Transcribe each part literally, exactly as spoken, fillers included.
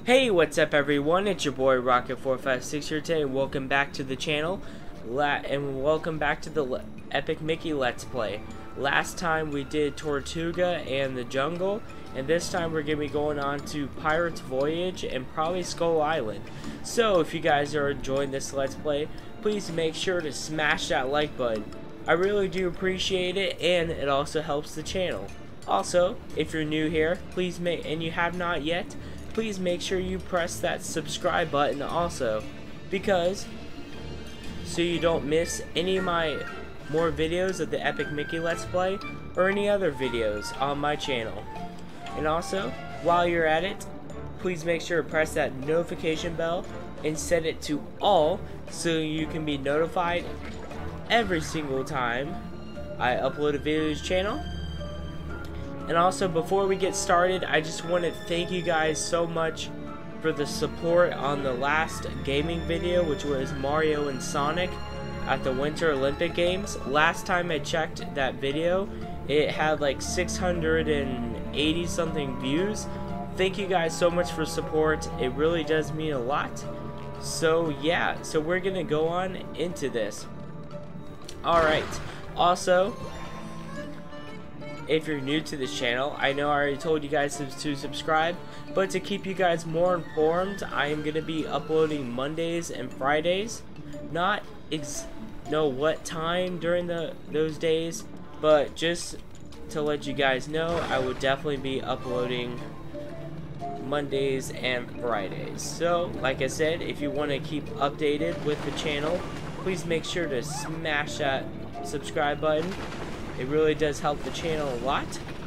Hey, what's up everyone? It's your boy Rocket four five six here today, and welcome back to the channel. La and welcome back to the Le Epic Mickey Let's Play. Last time we did Tortuga and the Jungle, and this time we're going to be going on to Pirate's Voyage and probably Skull Island. So if you guys are enjoying this Let's Play, please make sure to smash that like button. I really do appreciate it, and it also helps the channel. Also, if you're new here, please make and you have not yet, please make sure you press that subscribe button also, because so you don't miss any of my more videos of the Epic Mickey Let's Play or any other videos on my channel. And also, while you're at it, please make sure to press that notification bell and set it to all so you can be notified every single time I upload a video to this channel. And also, before we get started, I just want to thank you guys so much for the support on the last gaming video, which was Mario and Sonic at the Winter Olympic Games. Last time I checked that video, it had like six hundred eighty something views. Thank you guys so much for support. It really does mean a lot. So yeah, so we're gonna go on into this. Alright, also, if you're new to this channel, I know I already told you guys to, to subscribe, but to keep you guys more informed, I am going to be uploading Mondays and Fridays. Not ex know what time during the those days, but just to let you guys know, I will definitely be uploading Mondays and Fridays. So, like I said, if you want to keep updated with the channel, please make sure to smash that subscribe button. It really does help the channel a lot.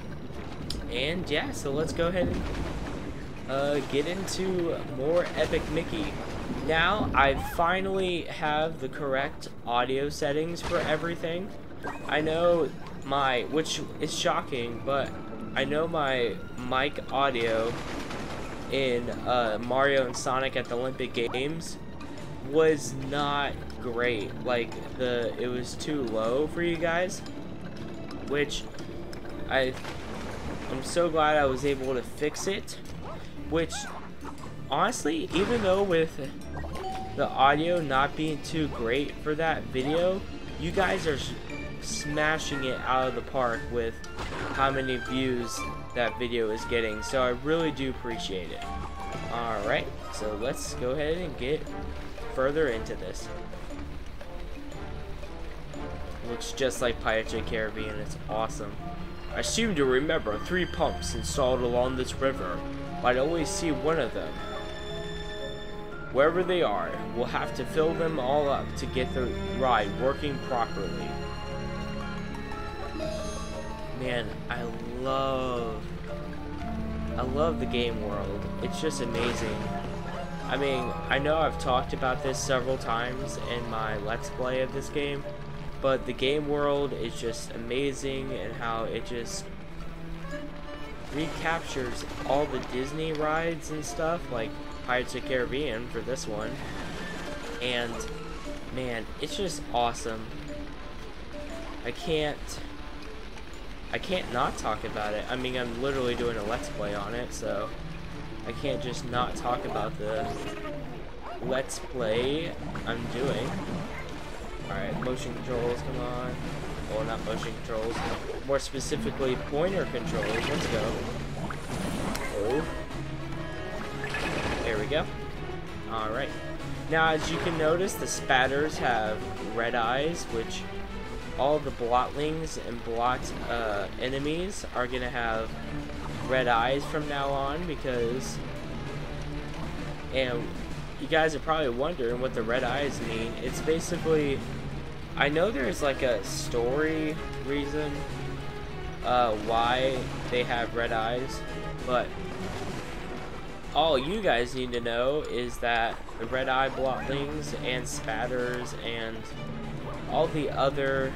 And yeah, so let's go ahead and uh, get into more Epic Mickey. Now I finally have the correct audio settings for everything. I know my, which is shocking, but I know my mic audio in uh, Mario and Sonic at the Olympic Games was not great. Like, the it was too low for you guys, which I I'm so glad I was able to fix it. Which honestly, even though with the audio not being too great for that video, you guys are smashing it out of the park with how many views that video is getting, so I really do appreciate it. Alright, so let's go ahead and get further into this. Looks just like Pirates of the Caribbean. It's awesome. I seem to remember three pumps installed along this river, but I always see one of them. Wherever they are, we'll have to fill them all up to get the ride working properly. Man, I love I love the game world. It's just amazing. I mean, I know I've talked about this several times in my Let's Play of this game, but the game world is just amazing, and how it just recaptures all the Disney rides and stuff, like Pirates of the Caribbean for this one. And man, it's just awesome. I can't I can't not talk about it. I mean, I'm literally doing a Let's Play on it, so I can't just not talk about the Let's Play I'm doing. Alright, motion controls, come on. Well, not motion controls. More specifically, pointer controls. Let's go. Oh. There we go. Alright. Now, as you can notice, the spatters have red eyes, which all the blotlings and blot uh, enemies are going to have red eyes from now on, because... And you guys are probably wondering what the red eyes mean. It's basically... I know there's like a story reason uh, why they have red eyes, but all you guys need to know is that the red eye blotlings and spatters and all the other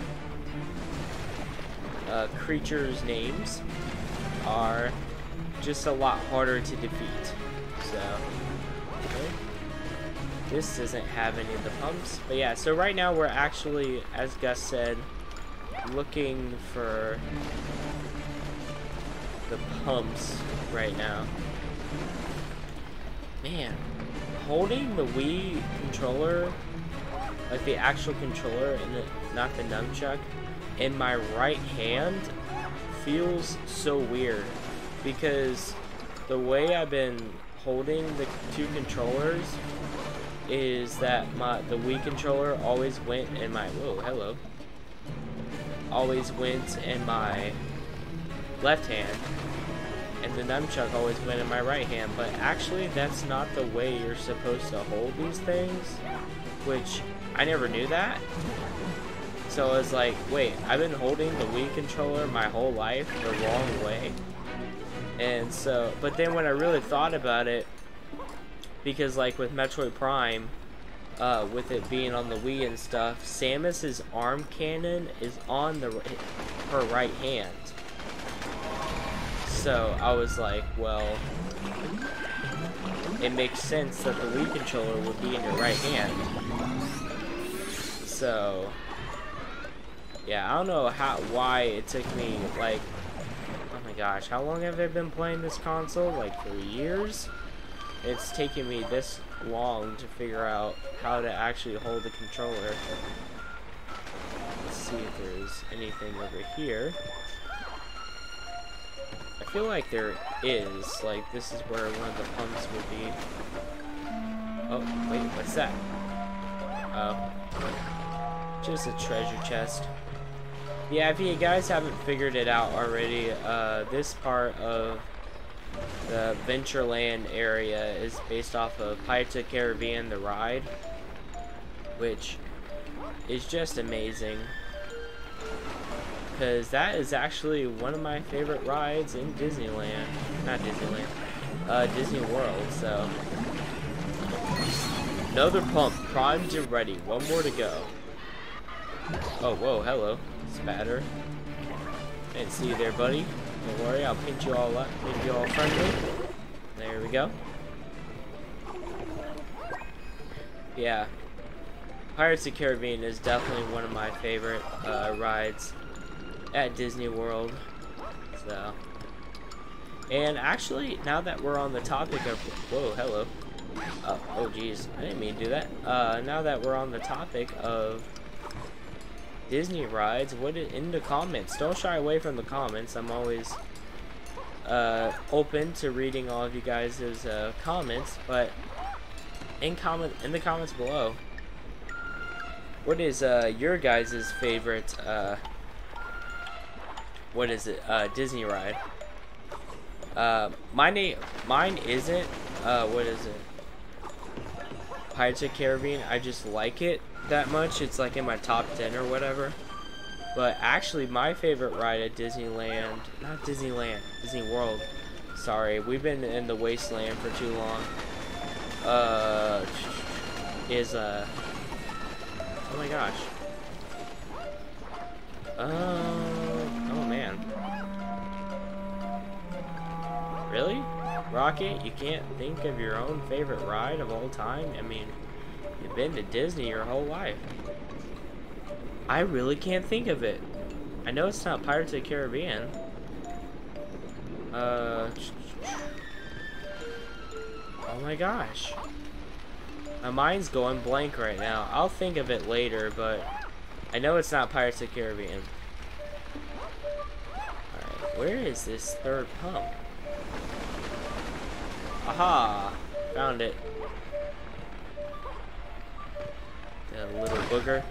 uh, creatures' names are just a lot harder to defeat. So, okay. This doesn't have any of the pumps, but yeah, so right now we're actually, as Gus said, looking for the pumps right now. man, holding the Wii controller, like the actual controller and the, not the nunchuck, in my right hand feels so weird, because the way I've been holding the two controllers is that my the Wii controller always went in my whoa hello always went in my left hand, and the nunchuck always went in my right hand. But actually, that's not the way you're supposed to hold these things, which I never knew that. So I was like, wait, I've been holding the Wii controller my whole life the wrong way. And so, but then when I really thought about it, because like with Metroid Prime, uh, with it being on the Wii and stuff, Samus's arm cannon is on the her right hand. So I was like, well, it makes sense that the Wii controller would be in your right hand. So yeah, I don't know how why it took me like, oh my gosh, how long have I been playing this console? Like for years? It's taken me this long to figure out how to actually hold the controller. Let's see if there's anything over here. I feel like there is. Like, this is where one of the pumps would be. Oh, wait, what's that? Oh. Just a treasure chest. Yeah, if you guys haven't figured it out already, uh, this part of the Ventureland area is based off of Pirates of the Caribbean, the ride, which is just amazing, because that is actually one of my favorite rides in Disneyland. Not Disneyland, uh, Disney World. So another pump, primed and ready. One more to go. Oh, whoa, hello, spatter. Didn't see you there, buddy. Don't worry, I'll paint you all up, make you all friendly. There we go. Yeah, Pirates of the Caribbean is definitely one of my favorite uh, rides at Disney World. So, and actually, now that we're on the topic of whoa, hello. Uh, oh, geez, I didn't mean to do that. Uh, now that we're on the topic of Disney rides, what is in the comments? Don't shy away from the comments. I'm always uh, open to reading all of you guys' uh, comments, but in comment in the comments below, what is uh, your guys' favorite uh, what is it uh, Disney ride? Uh, my name, mine isn't uh, what is it? Pirates of the Caribbean. I just like it that much. It's like in my top ten or whatever. But actually, my favorite ride at Disneyland, not Disneyland, Disney World. Sorry, we've been in the wasteland for too long. Uh, is uh, oh my gosh. Uh, oh man. Really? Rocket, you can't think of your own favorite ride of all time? I mean, you've been to Disney your whole life. I really can't think of it. I know it's not Pirates of the Caribbean. Uh, oh my gosh. My mind's going blank right now. I'll think of it later, but I know it's not Pirates of the Caribbean. Alright, where is this third pump? Aha! Found it. The little booger.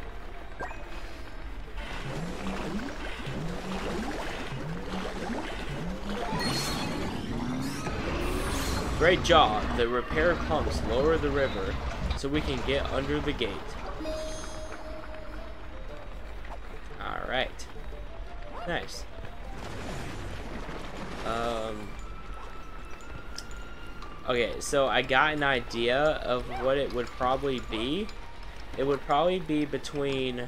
Great job. The repair pumps lower the river so we can get under the gate. Alright. Nice. Um... Okay, so I got an idea of what it would probably be. It would probably be between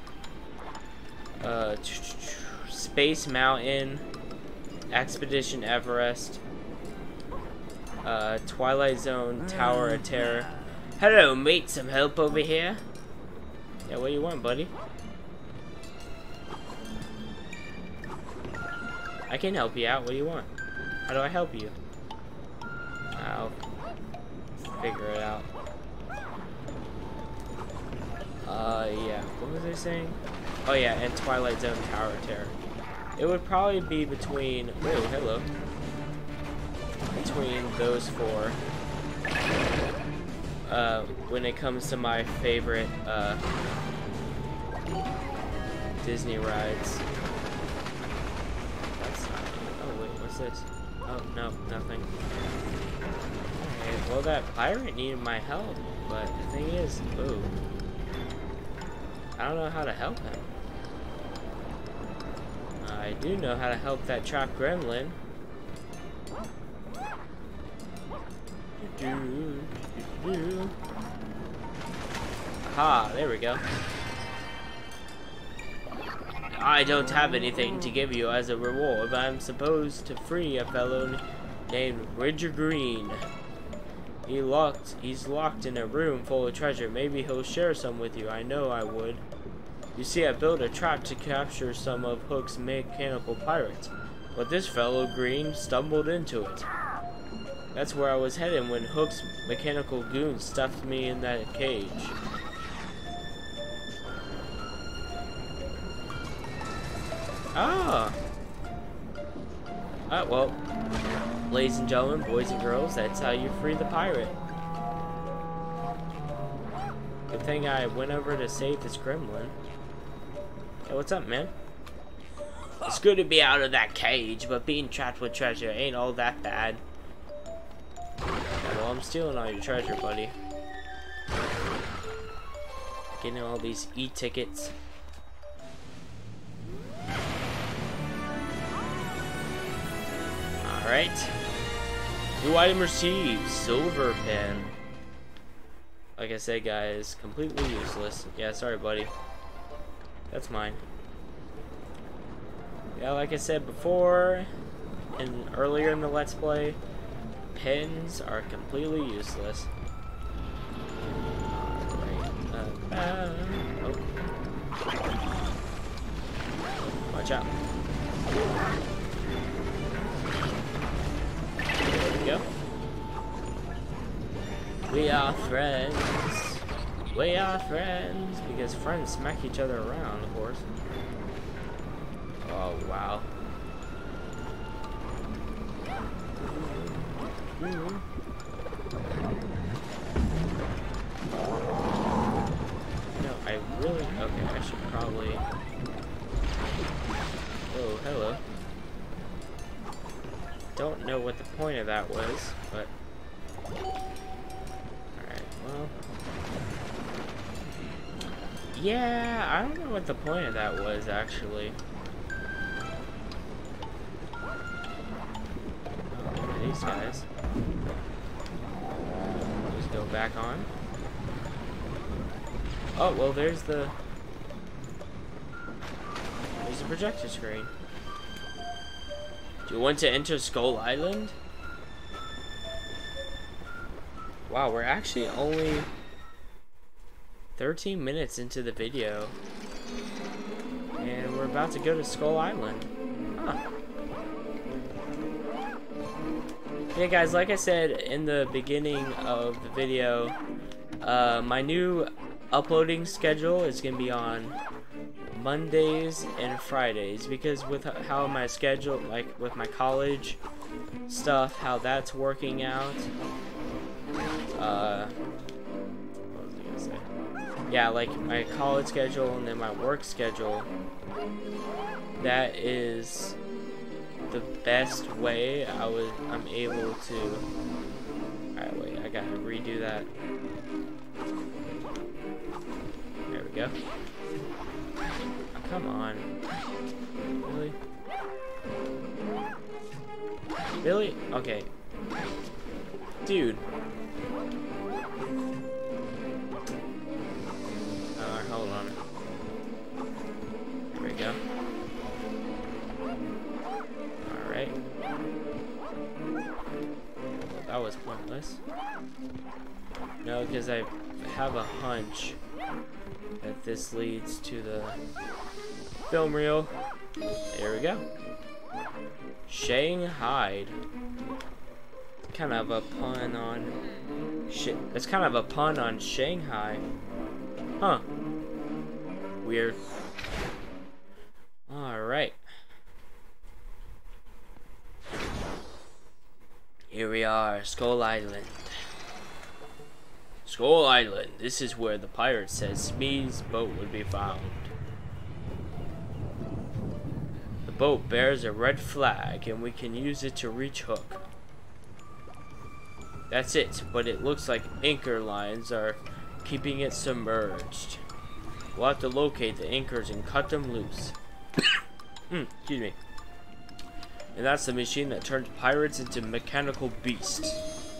uh, Space Mountain, Expedition Everest, uh, Twilight Zone, Tower of Terror. Hello, mate. Some help over here? Yeah, what do you want, buddy? I can help you out. What do you want? How do I help you? I'll figure it out. Uh, yeah. What was I saying? Oh yeah, and Twilight Zone Tower of Terror. It would probably be between. Oh, hello. Between those four. Uh, when it comes to my favorite uh, Disney rides. That's not. Oh wait, what's this? Oh no, nothing. Okay, well that pirate needed my help, but the thing is, ooh, I don't know how to help him. I do know how to help that trapped gremlin. Aha, there we go. I don't have anything to give you as a reward, but I'm supposed to free a fellow named Ridger Green. He locked, he's locked in a room full of treasure. Maybe he'll share some with you. I know I would. You see, I built a trap to capture some of Hook's mechanical pirates, but this fellow Green stumbled into it. That's where I was heading when Hook's mechanical goons stuffed me in that cage. Ah! Ah, well, ladies and gentlemen, boys and girls, that's how you free the pirate. Good thing I went over to save this gremlin. Hey, what's up, man? It's good to be out of that cage, but being trapped with treasure ain't all that bad. Well, I'm stealing all your treasure, buddy. Getting all these e-tickets. Alright. New item received. Silver pen. Like I said, guys, completely useless. Yeah, sorry, buddy. That's mine. Yeah, like I said before, and earlier in the Let's Play, pens are completely useless. Alright. Uh, uh, oh. Watch out. There we go. We are friends. We are friends. Because friends smack each other around, of course. Oh, wow. Mm-hmm. No, I really... Okay, I should probably... Oh, hello. Don't know what the point of that was, but... Alright, well... Yeah, I don't know what the point of that was, actually. Oh, these guys. Just go back on. Oh, well, there's the... There's the projector screen. Do you want to enter Skull Island? Wow, we're actually only thirteen minutes into the video. And we're about to go to Skull Island. Huh. Yeah, guys, like I said in the beginning of the video, uh, my new uploading schedule is going to be on Mondays and Fridays, because with how my schedule, like with my college stuff, how that's working out, uh, what was I gonna say? Yeah, like my college schedule and then my work schedule, that is the best way I was, I'm able to, alright, wait, I gotta redo that. There we go. Come on. Really? Really? Okay. Dude. Alright, hold on. There we go. Alright. Well, that was pointless. No, because I have a hunch that this leads to the film reel. There we go. Shanghai. Kind of a pun on Shit, that's kind of a pun on Shanghai. Huh. Weird. Alright. Here we are, Skull Island. Skull Island. This is where the pirate says Smee's boat would be found. The boat bears a red flag, and we can use it to reach Hook. That's it, but it looks like anchor lines are keeping it submerged. We'll have to locate the anchors and cut them loose. mm, excuse me. And that's the machine that turns pirates into mechanical beasts.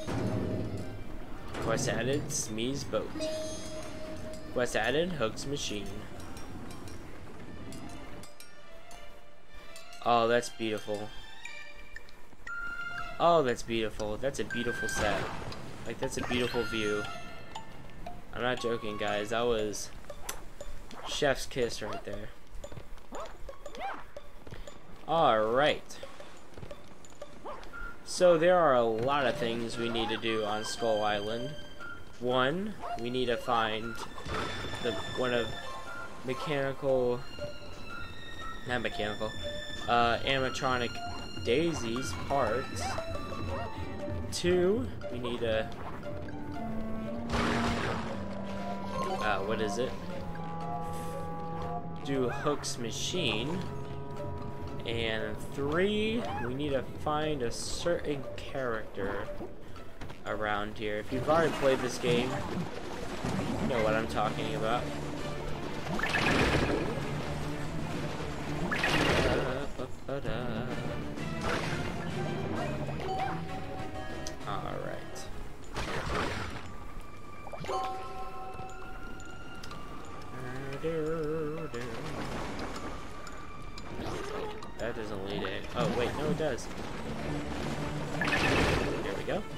Quest added, Smee's boat. Quest added, Hook's machine. Oh, that's beautiful. Oh, that's beautiful. That's a beautiful set. Like, that's a beautiful view. I'm not joking, guys. That was chef's kiss right there. Alright. So, there are a lot of things we need to do on Skull Island. One, we need to find the one of mechanical... Not mechanical. Uh, animatronic Daisy's parts. Two, we need a uh, what is it? Do Hook's machine. And three, we need to find a certain character around here. If you've already played this game, you know what I'm talking about. Da-da-ba-ba-da. Alright. That doesn't lead it. Oh, wait, no, it does. Here we go.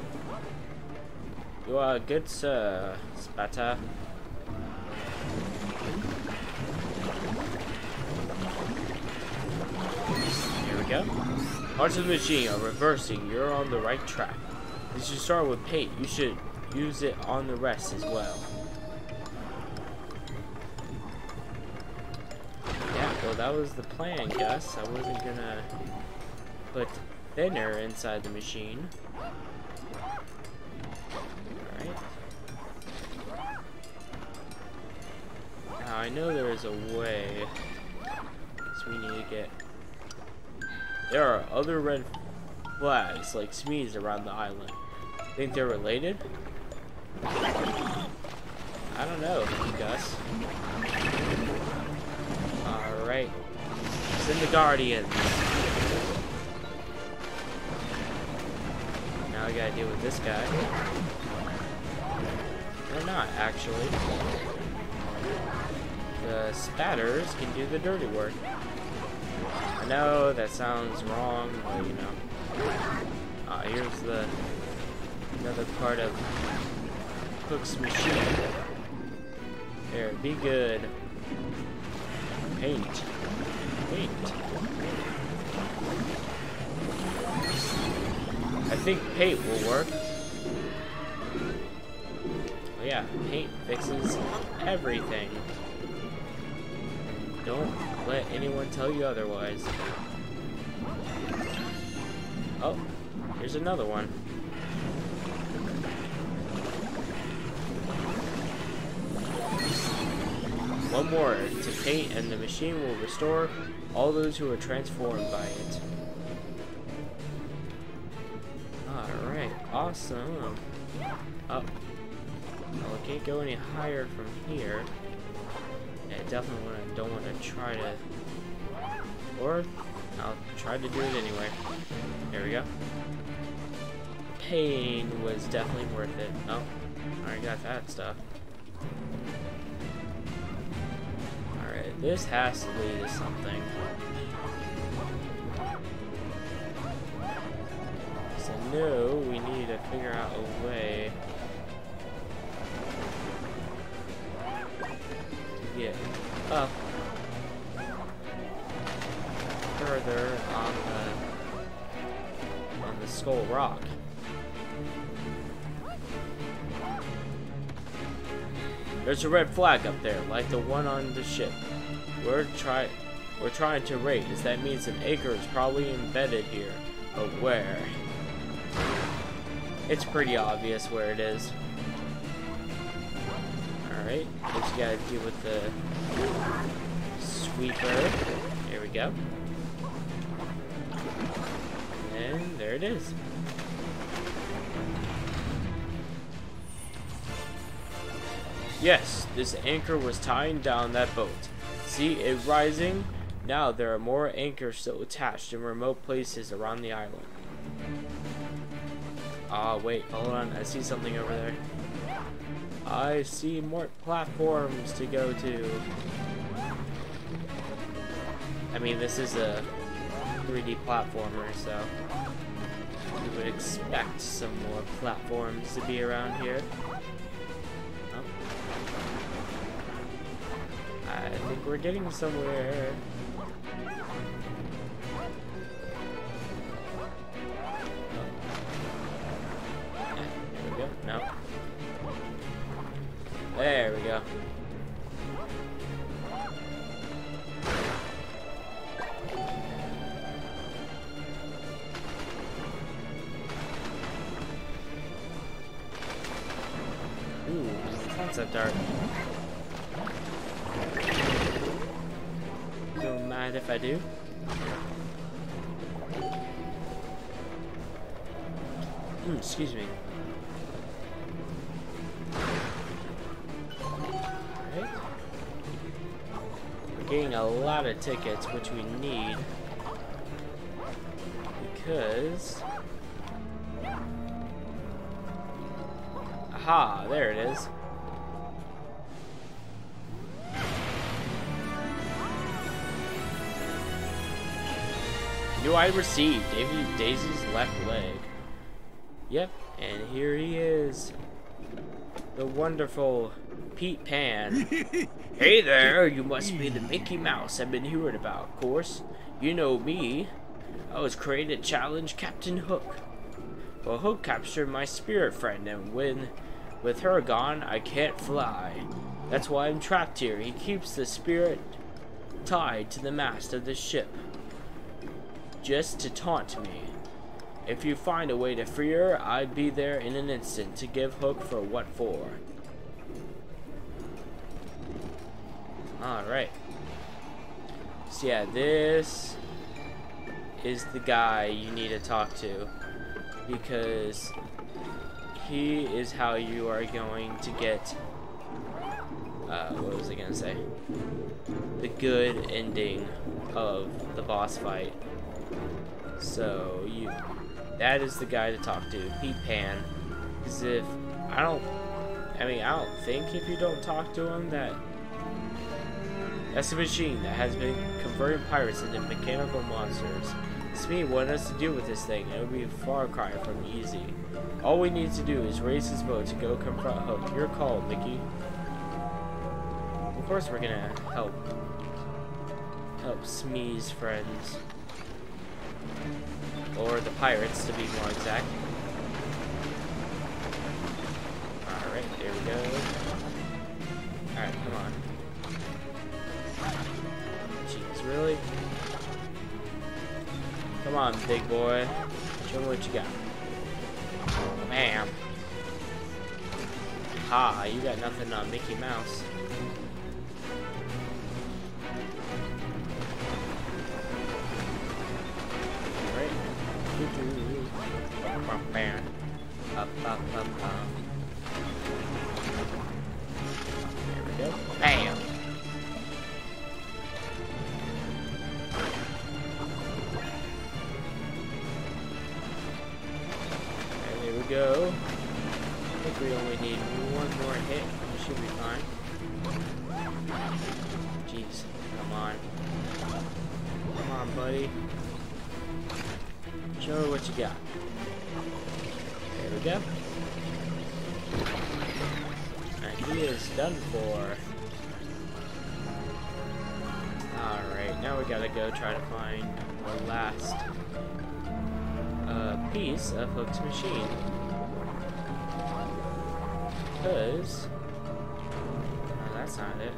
You are good, sir, Spatter. Here we go. Parts of the machine are reversing. You're on the right track. You should start with paint. You should use it on the rest as well. Yeah, well, that was the plan, Gus. I wasn't gonna put thinner inside the machine. Alright. Now, I know there is a way. So we need to get... There are other red flags, like Smee's, around the island. Think they're related? I don't know, Gus. Alright. Send the Guardians. Now I gotta deal with this guy. Or not, actually. The spatters can do the dirty work. I know that sounds wrong, but you know. Ah, here's the another part of Hook's machine. There, be good. Paint. Paint. I think paint will work. Oh yeah, paint fixes everything. Don't let anyone tell you otherwise. Oh, here's another one. One more to paint and the machine will restore all those who are transformed by it. Alright, awesome. Oh. Well, I can't go any higher from here. I definitely wanna, don't want to try to... Or, I'll try to do it anyway. There we go. Pain was definitely worth it. Oh, already got that stuff. Alright, this has to lead to something. So, no, we need to figure out a way to get up further on the on the Skull Rock. There's a red flag up there, like the one on the ship. We're try we're trying to raise. That means an anchor is probably embedded here. But where? It's pretty obvious where it is. Alright, just gotta deal with the sweeper. There we go. And there it is. Yes, this anchor was tying down that boat. See it rising? Now there are more anchors still attached in remote places around the island. Ah, uh, wait, hold on. I see something over there. I see more platforms to go to. I mean, this is a three D platformer, so you would expect some more platforms to be around here. Oh. I think we're getting somewhere. No. There we go. Ooh, concept art. Don't mind if I do. Hmm, excuse me. Getting a lot of tickets, which we need because aha, there it is. New item received. Davy Daisy's left leg. Yep, and here he is, the wonderful Pete Pan. Hey there, you must be the Mickey Mouse I've been hearing about, of course. You know me. I was created to challenge Captain Hook. Well, Hook captured my spirit friend, and when, with her gone, I can't fly. That's why I'm trapped here. He keeps the spirit tied to the mast of the ship, just to taunt me. If you find a way to free her, I'd be there in an instant to give Hook for what for. Alright. So yeah, this is the guy you need to talk to, because he is how you are going to get, uh, what was I gonna say? The good ending of the boss fight. So you, that is the guy to talk to, Pete Pan. Because if, I don't, I mean, I don't think if you don't talk to him that that's a machine that has been converting pirates into mechanical monsters. Smee wanted us to deal with this thing, and it would be a far cry from easy. All we need to do is raise his boat to go confront Hook. Your call, Mickey. Of course we're gonna help. Help Smee's friends. Or the pirates, to be more exact. Alright, there we go. Alright, come on. Jeez, really? Come on, big boy. Show me what you got. Bam. Ha, you got nothing on Mickey Mouse. Alright. Up, up, up, up. There we go. Bam. Go. I think we only need one more hit. We should be fine. Jeez, come on. Come on, buddy. Show me what you got. There we go. And he is done for. Alright, now we gotta go try to find the last uh, piece of Hook's machine. Because that's not it.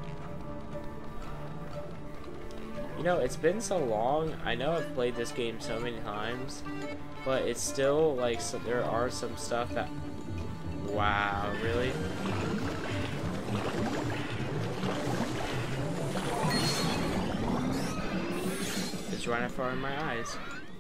You know, it's been so long. I know I've played this game so many times, but it's still like, so there are some stuff that, wow, really? It's right in front of my eyes.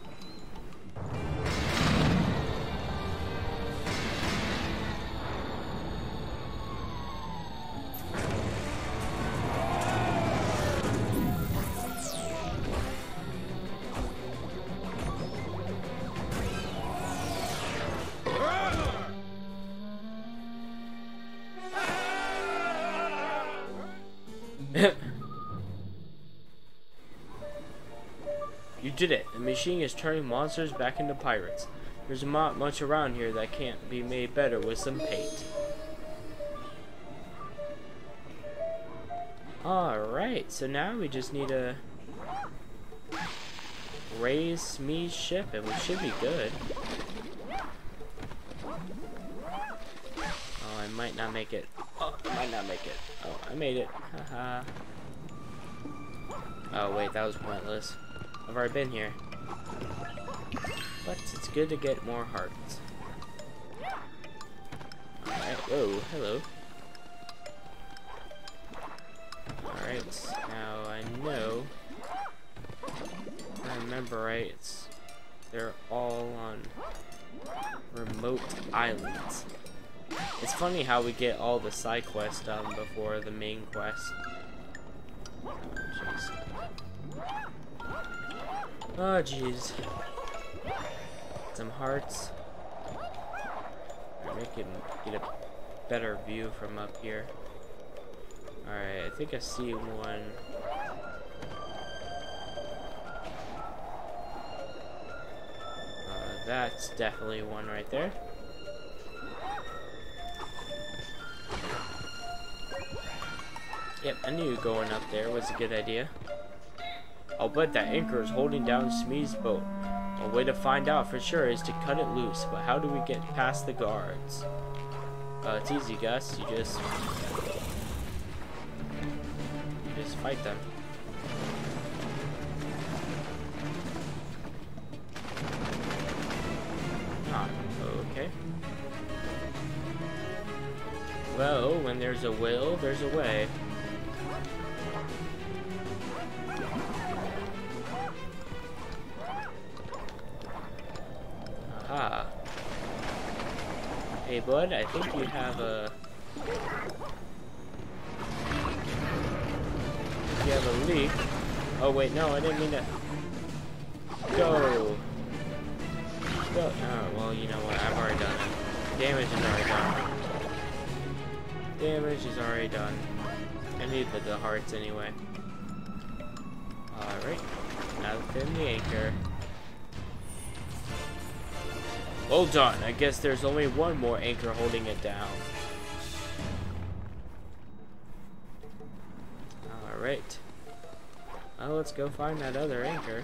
You did it. The machine is turning monsters back into pirates. There's not much around here that can't be made better with some paint. Alright, so now we just need to raise Smee's ship and we should be good. Oh, I might not make it. Oh, I might not make it. Oh, I made it. Haha. Oh, wait, that was pointless. I've already been here. But it's good to get more hearts. Alright, whoa, hello. Alright, now I know, if I remember right, it's, they're all on remote islands. It's funny how we get all the side quests done before the main quest. Oh, jeez. Oh, jeez. Some hearts. Alright, we can get a better view from up here. Alright, I think I see one. Uh, that's definitely one right there. Yep, I knew going up there was a good idea. I'll bet that anchor is holding down Smee's boat. A way to find out for sure is to cut it loose, but how do we get past the guards? Uh, it's easy, Gus. You just... You just fight them. Ah, okay. Well, when there's a will, there's a way. Aha. Hey, bud, I think you have a... You have a leak. Oh, wait, no, I didn't mean to... Go! Go! Oh, well, you know what, I've already done it. Damage is already done. Damage is already done. I need the, the hearts anyway. Alright. Now within the anchor. Well done. I guess there's only one more anchor holding it down. Alright. Well, let's go find that other anchor.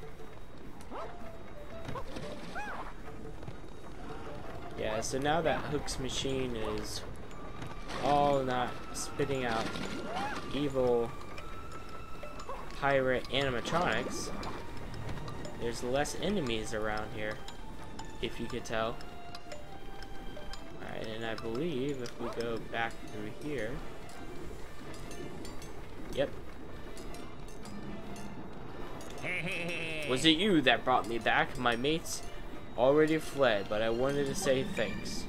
Yeah, so now that Hook's machine is all not spitting out evil pirate animatronics, there's less enemies around here, if you could tell. Alright, and I believe if we go back through here, yep. Was it you that brought me back? My mates already fled, but I wanted to say thanks.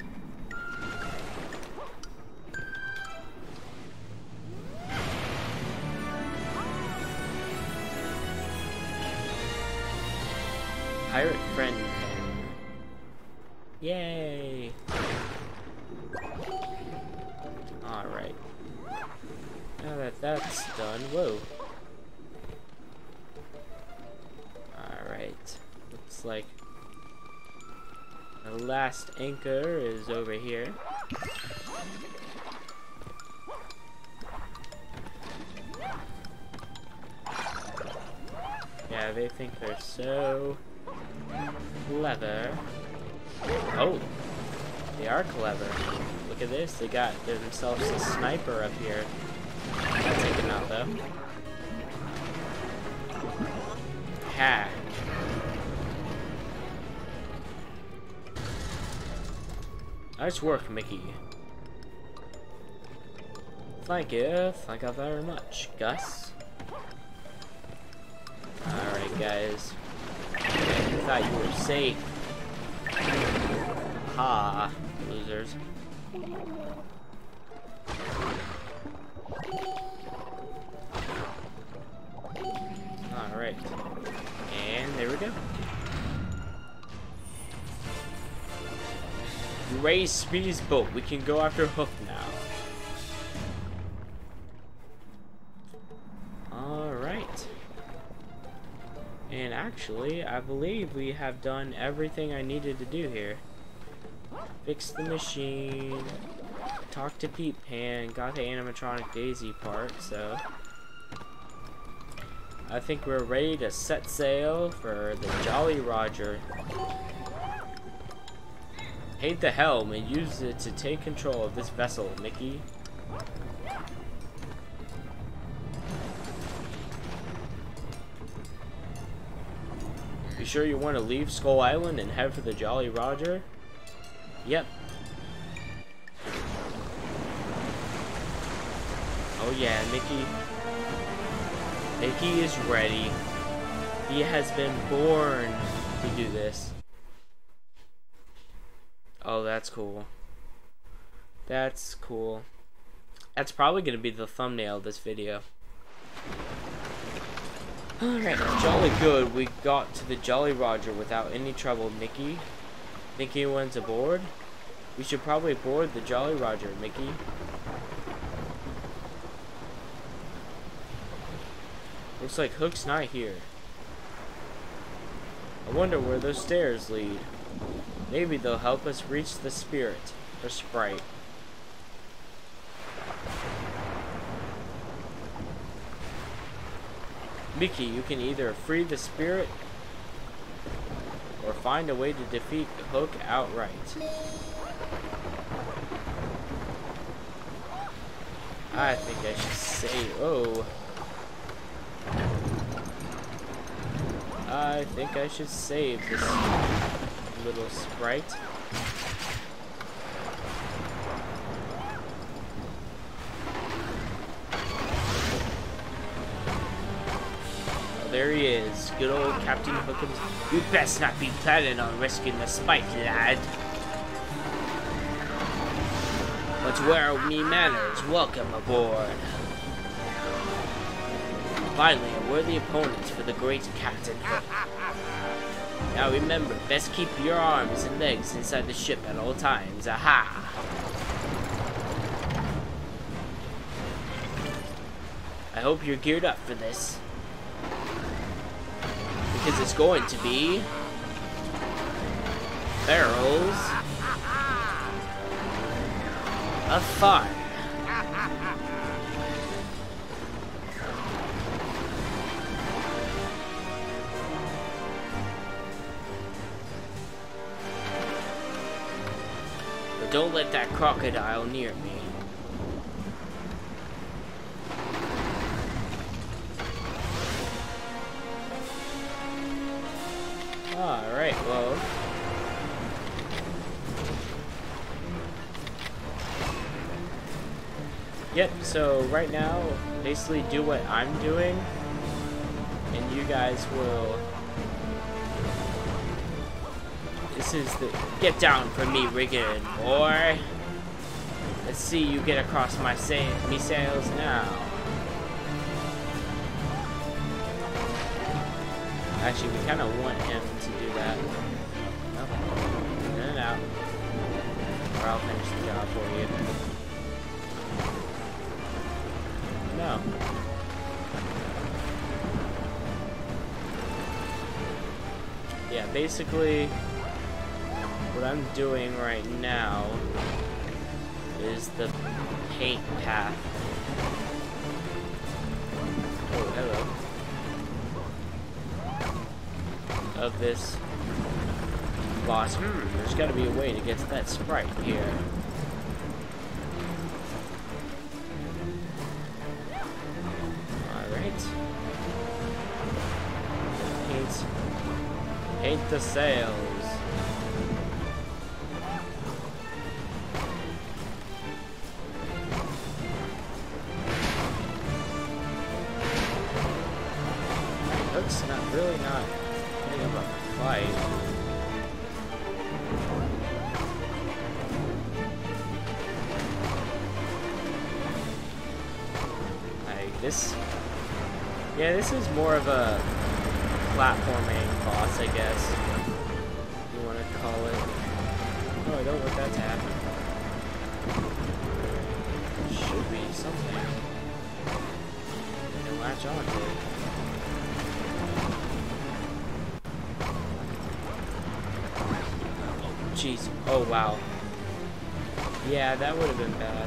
Pirate friend pen. Yay! Alright. Now that that's done, whoa. Alright. Looks like the last anchor is over here. Yeah, they think they're so clever. Oh, they are clever. look at this. They got themselves a sniper up here. Not taken out though. Ha. Nice work, Mickey. Thank you. Thank you very much, Gus. Alright, guys. I thought you were safe. Ha, losers. Alright. And there we go. Raise Speedy's boat. We can go after Hook now. Alright. And actually, I believe we have done everything I needed to do here. Fix the machine. Talk to Pete Pan. Got the animatronic Daisy part, so I think we're ready to set sail for the Jolly Roger. Hate the helm and use it to take control of this vessel, Mickey. You sure you want to leave Skull Island and head for the Jolly Roger? Yep. Oh yeah, Mickey. Mickey is ready. He has been born to do this. Oh, that's cool. That's cool. That's probably going to be the thumbnail of this video. Alright, jolly good. We got to the Jolly Roger without any trouble, Mickey. Think anyone's aboard? We should probably board the Jolly Roger, Mickey. Looks like Hook's not here. I wonder where those stairs lead. Maybe they'll help us reach the spirit, or sprite. Mickey, you can either free the spirit or find a way to defeat Hook outright. I think I should say, oh. I think I should save this little sprite. Oh, there he is, good old Captain Hook'em. You best not be planning on risking the spike, lad. But where me manners, welcome aboard. Finally, a worthy opponent for the great Captain Hook. Now remember, best keep your arms and legs inside the ship at all times. Aha! I hope you're geared up for this. Because it's going to be barrels of fun. Don't let that crocodile near me. Alright, well. Yep, so right now, basically do what I'm doing, and you guys will... This is the get down from me rigging, boy. Let's see you get across my sail, me sails now. Actually, we kind of want him to do that. Nope. In and out. Or I'll finish the job for you. No. Yeah, basically. What I'm doing right now is the paint path. Oh, hello. Of this boss. Hmm, there's gotta be a way to get to that sprite here. paint the sails. Hook's not really not putting up a fight. Like this, yeah, this is more of a platforming boss, I guess you want to call it. Oh, I don't want that to happen. Should be something I can latch on to. Jeez. Oh, wow. Yeah, that would have been bad.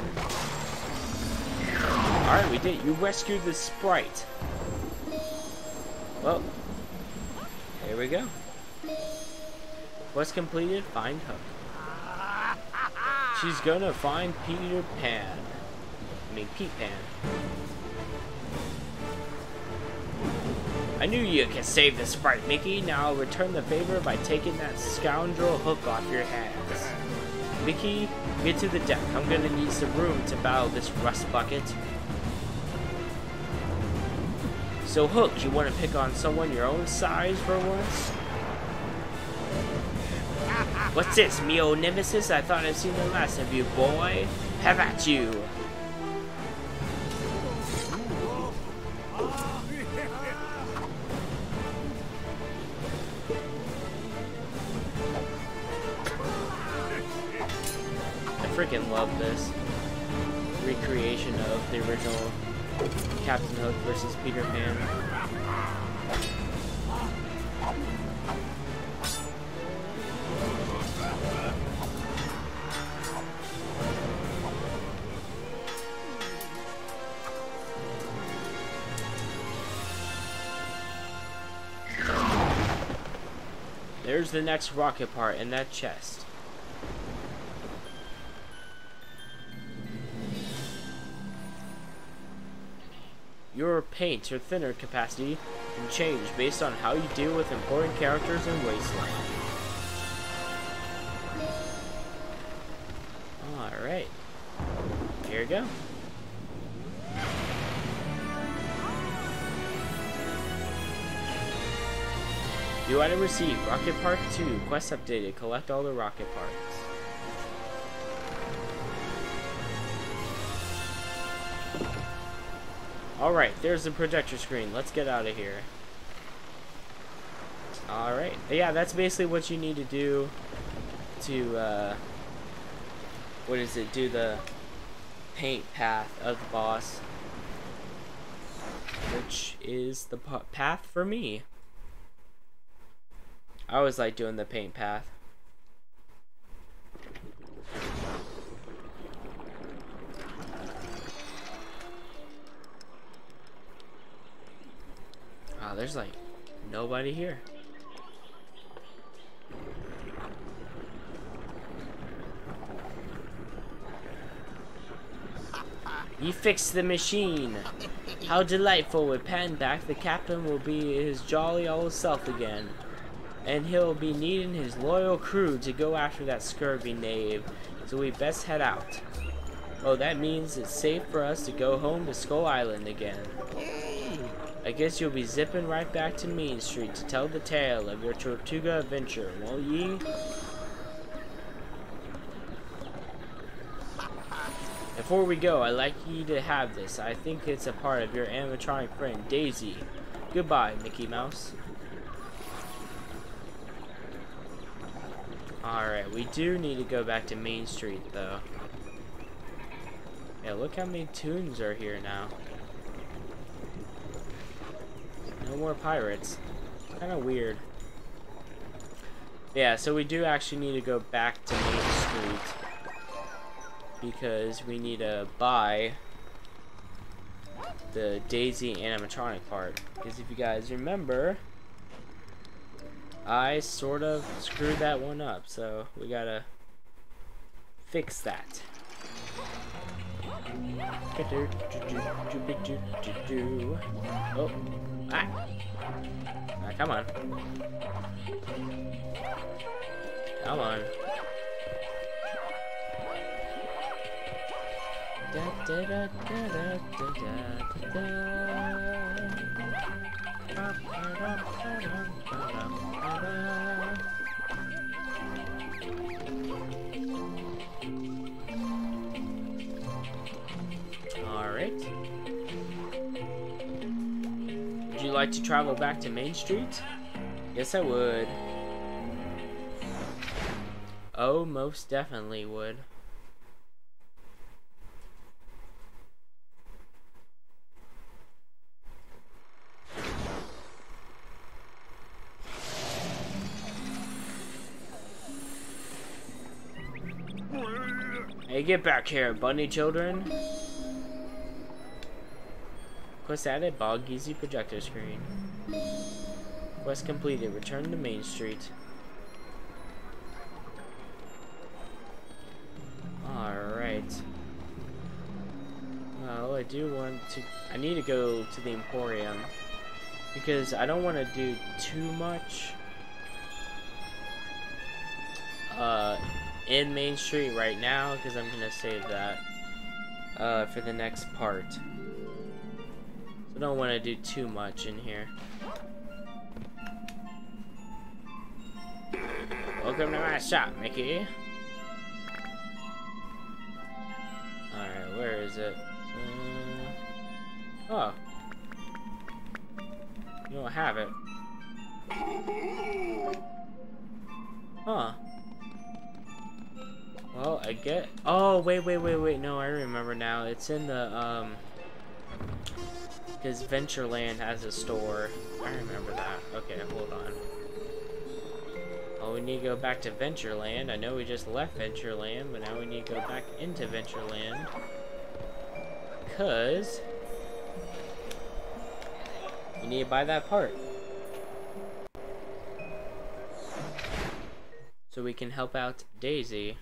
Alright, we did. You rescued the sprite. Well, here we go. Quest completed. Find Hook. She's gonna find Peter Pan. I mean, Pete Pan. I knew you could save the sprite, Mickey. Now I'll return the favor by taking that scoundrel Hook off your hands. Mickey, get to the deck. I'm gonna need some room to battle this rust bucket. So Hook, you want to pick on someone your own size for once? What's this, me old nemesis? I thought I'd seen the last of you, boy. Have at you. I freaking love this recreation of the original Captain Hook versus Peter Pan. There's the next rocket part in that chest. Your paint or thinner capacity can change based on how you deal with important characters in Wasteland. Alright. Here we go. New item received. Rocket Part two. Quest updated. Collect all the rocket parts. Alright, there's the projector screen. Let's get out of here. Alright. Yeah, that's basically what you need to do to, uh... what is it? Do the paint path of the boss. Which is the path for me. I always like doing the paint path. Wow, there's like nobody here. You fixed the machine. How delightful. With Pan back, the captain will be his jolly old self again. And he'll be needing his loyal crew to go after that scurvy knave. So we best head out. Oh, that means it's safe for us to go home to Skull Island again. I guess you'll be zipping right back to Main Street to tell the tale of your Tortuga adventure, won't ye? Before we go, I'd like you to have this. I think it's a part of your animatronic friend, Daisy. Goodbye, Mickey Mouse. Alright, we do need to go back to Main Street, though. Yeah, look how many tunes are here now. No more pirates. Kind of weird. Yeah, so we do actually need to go back to Main Street. Because we need to buy the Daisy animatronic part. Because if you guys remember, I sort of screwed that one up, so we gotta fix that. Oh, Ah. Ah, come on. Come on. Da, da, da, da, da, da, da, da. Alright. Would you like to travel back to Main Street? Yes, I would. Oh, most definitely would. Hey, get back here, bunny children. Quest added, Bog Easy projector screen. Quest completed, return to Main Street. Alright. Well, I do want to... I need to go to the Emporium. Because I don't want to do too much... Uh... in Main Street right now, because I'm gonna save that uh, for the next part. So I don't want to do too much in here. Welcome to my shop, Mickey. Alright, where is it? Uh, oh. You don't have it. Huh. Well, I get. Oh, wait, wait, wait, wait. No, I remember now. It's in the um. Because Ventureland has a store. I remember that. Okay, hold on. Oh, we need to go back to Ventureland. I know we just left Ventureland, but now we need to go back into Ventureland. Because we need to buy that part. So we can help out Daisy.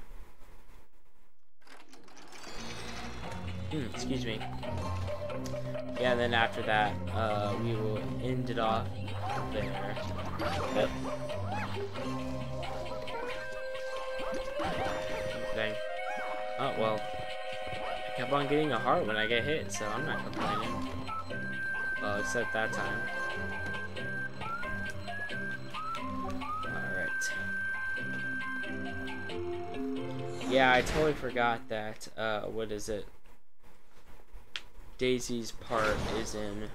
Mm, excuse me. Yeah, and then after that, uh, we will end it off there. Yep. Okay. Oh, well. I kept on getting a heart when I get hit, so I'm not complaining. Well, except that time. Alright. Yeah, I totally forgot that, uh, what is it? Daisy's part is in...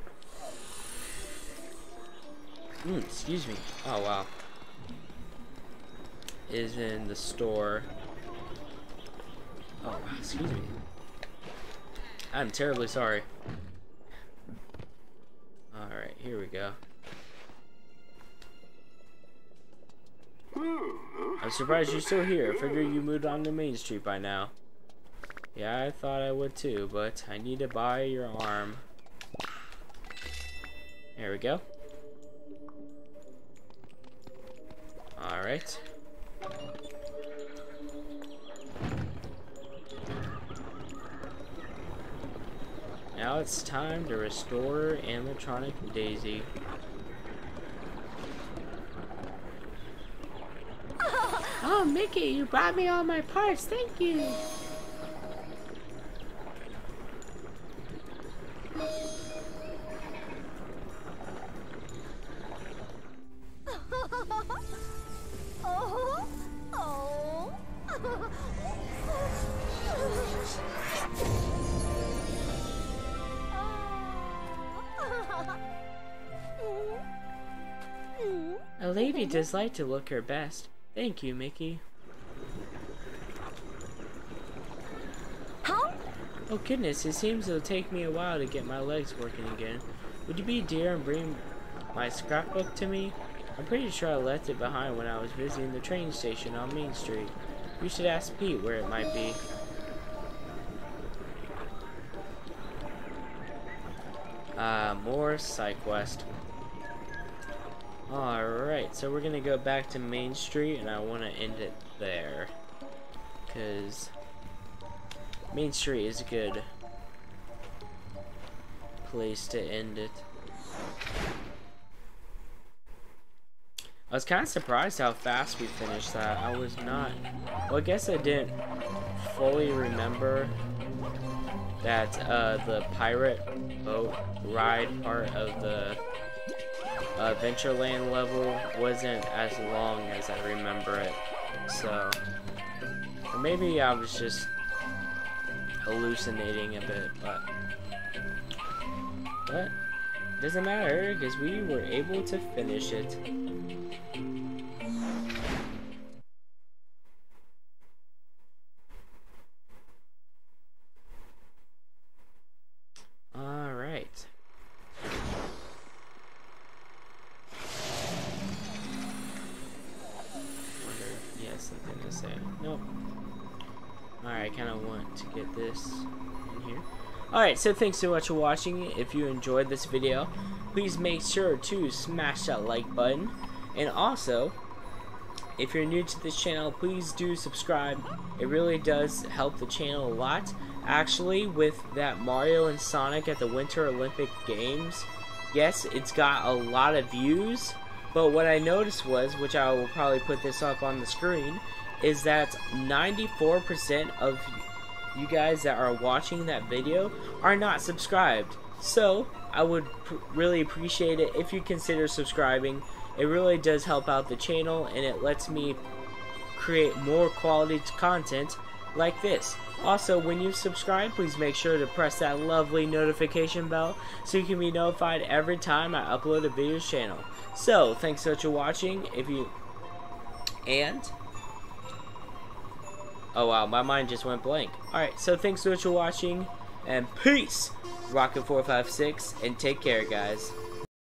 Mm, excuse me. Oh, wow. Is in the store. Oh, wow, excuse me. I'm terribly sorry. Alright, here we go. I'm surprised you're still here. I figured you moved on to Main Street by now. Yeah, I thought I would too, but I need to buy your arm. There we go. Alright. Now it's time to restore animatronic Daisy. Oh, Mickey, you brought me all my parts. Thank you. A lady does like to look her best. Thank you, Mickey. Huh? Oh goodness, it seems it'll take me a while to get my legs working again. Would you be dear and bring my scrapbook to me? I'm pretty sure I left it behind when I was visiting the train station on Main Street. You should ask Pete where it might be. Ah, uh, more side quest. Alright, so we're gonna go back to Main Street and I want to end it there. Because Main Street is a good place to end it. was kind of surprised how fast we finished that. I was not... Well, I guess I didn't fully remember that uh, the pirate boat ride part of the uh, Adventureland level wasn't as long as I remember it. So, or maybe I was just hallucinating a bit, but but doesn't matter because we were able to finish it. All right. Wonder if he has something to say. Nope. Alright, I kind of want to get this in here. Alright, so thanks so much for watching. If you enjoyed this video, please make sure to smash that like button. And also, if you're new to this channel, please do subscribe. It really does help the channel a lot. Actually, with that Mario and Sonic at the Winter Olympic Games, yes, it's got a lot of views. But what I noticed was, which I will probably put this up on the screen, is that ninety-four percent of you guys that are watching that video are not subscribed. So I would pr really appreciate it if you consider subscribing. It really does help out the channel, and it lets me create more quality content like this. Also, when you subscribe, please make sure to press that lovely notification bell so you can be notified every time I upload a video channel. So thanks so much for watching. If you and oh wow, my mind just went blank. Alright, so thanks so much for watching, and peace! Rocket four five six, and take care, guys.